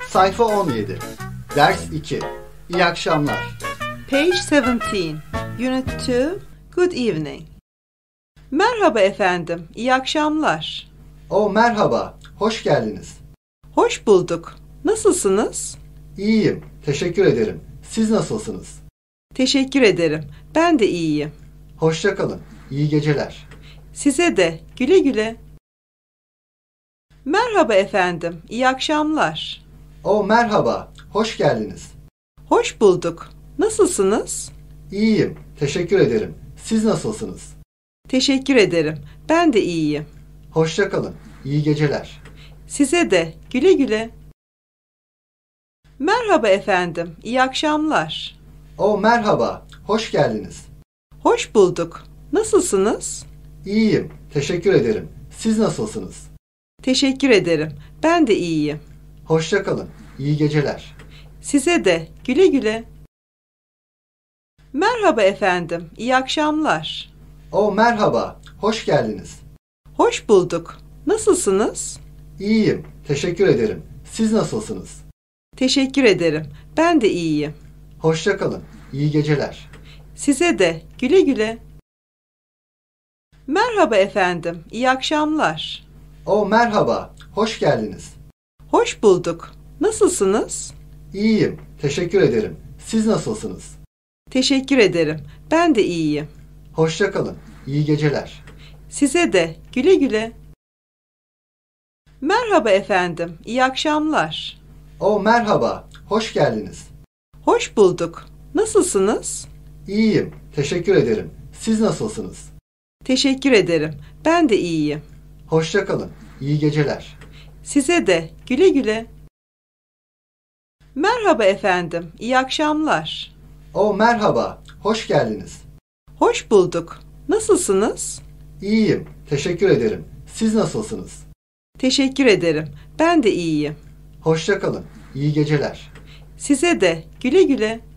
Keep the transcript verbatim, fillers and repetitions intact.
Sayfa on yedi. Ders iki. İyi akşamlar. Page seventeen, Unit two, Good evening. Merhaba efendim, iyi akşamlar. O merhaba, hoş geldiniz. Hoş bulduk. Nasılsınız? İyiyim, teşekkür ederim. Siz nasılsınız? Teşekkür ederim. Ben de iyiyim. Hoşça kalın. İyi geceler. Size de güle güle. Merhaba efendim, iyi akşamlar. O merhaba, hoş geldiniz. Hoş bulduk. Nasılsınız? İyiyim, teşekkür ederim. Siz nasılsınız? Teşekkür ederim. Ben de iyiyim. Hoşça kalın. İyi geceler. Size de güle güle. Merhaba efendim, iyi akşamlar. O merhaba, hoş geldiniz. Hoş bulduk. Nasılsınız? İyiyim, teşekkür ederim. Siz nasılsınız? Teşekkür ederim. Ben de iyiyim. Hoşça kalın. İyi geceler. Size de güle güle. Merhaba efendim, iyi akşamlar. O merhaba, hoş geldiniz. Hoş bulduk. Nasılsınız? İyiyim, teşekkür ederim. Siz nasılsınız? Teşekkür ederim. Ben de iyiyim. Hoşça kalın. İyi geceler. Size de güle güle. Merhaba efendim, iyi akşamlar. O merhaba, hoş geldiniz. Hoş bulduk. Nasılsınız? İyiyim, teşekkür ederim. Siz nasılsınız? Teşekkür ederim. Ben de iyiyim. Hoşça kalın. İyi geceler. Size de güle güle. Merhaba efendim, iyi akşamlar. O merhaba, hoş geldiniz. Hoş bulduk. Nasılsınız? İyiyim, teşekkür ederim. Siz nasılsınız? Teşekkür ederim. Ben de iyiyim. Hoşça kalın. İyi geceler. Size de güle güle. Merhaba efendim, iyi akşamlar. O merhaba, hoş geldiniz. Hoş bulduk. Nasılsınız? İyiyim, teşekkür ederim. Siz nasılsınız? Teşekkür ederim. Ben de iyiyim. Hoşça kalın. İyi geceler. Size de güle güle.